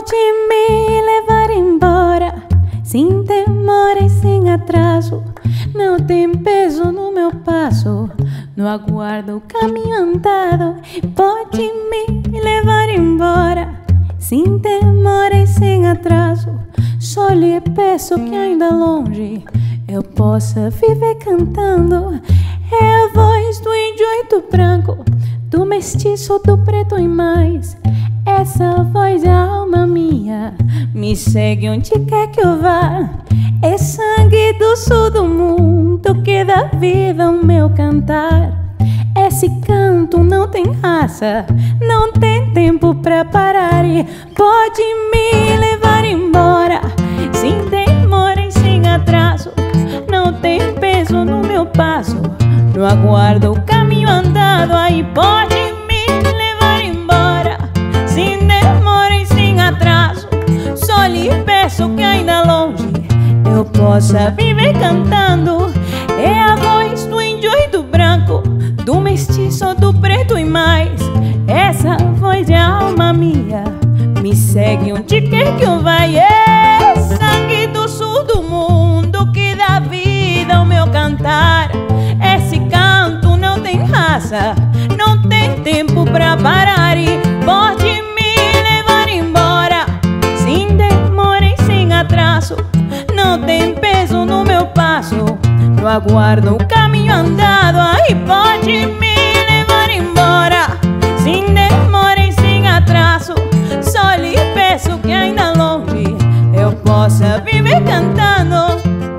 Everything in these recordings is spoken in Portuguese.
Pode me levar embora, sem demora e sem atraso. Não tem peso no meu passo, não aguardo o caminho andado. Pode me levar embora, sem demora e sem atraso. Só lhe peço que ainda longe eu possa viver cantando. É a voz do índio e do branco, do mestiço, do preto e mais. Essa voz é a alma minha, me segue onde quer que eu vá. É sangue do sul do mundo que dá vida ao meu cantar. Esse canto não tem raça, não tem tempo pra parar. E pode me levar embora, sem demora e sem atraso. Não tem peso no meu passo, não aguardo o caminho andado. Aí pode me levar embora, sem demora e sem atraso. Só lhe peço que ainda longe eu possa viver cantando. É a voz do índio e do branco, do mestiço, do preto e mais. Essa voz é a alma minha, me segue onde quer que eu vá. É sangue do sul do mundo que dá vida ao meu cantar. Esse canto não tem raça, não tem tempo pra parar. E pode me levar embora, sem demora e sem atraso. Não tem peso no meu passo, eu aguardo o caminho andado. Aí pode me levar embora, sem demora e sem atraso. Só lhe peço que ainda longe eu possa viver cantando.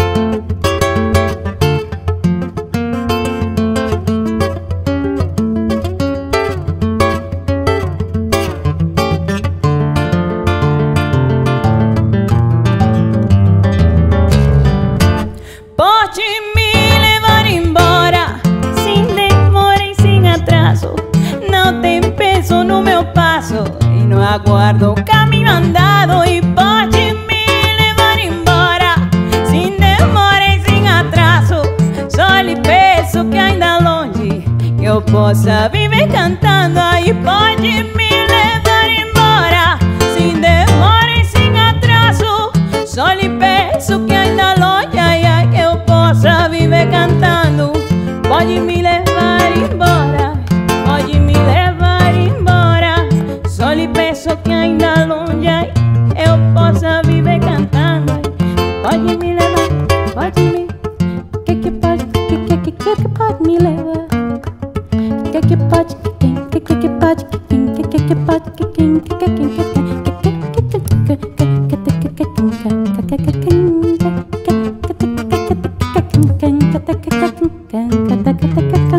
Pode me levar embora, sem demora e sem atraso. Não tem peso no meu passo e não aguardo o caminho andado. E pode me levar embora, sem demora e sem atraso. Só lhe peço que ainda longe eu possa viver cantando. Aí pode me levar embora, sem demora e sem atraso. Só lhe peço que ainda longe eu possa viver cantando. Pode me levar embora, pode me levar embora. Só lhe peço que ainda longe eu possa viver cantando. Pode me levar, pode me. Que pode me levar? Que pode, que pode, que pode.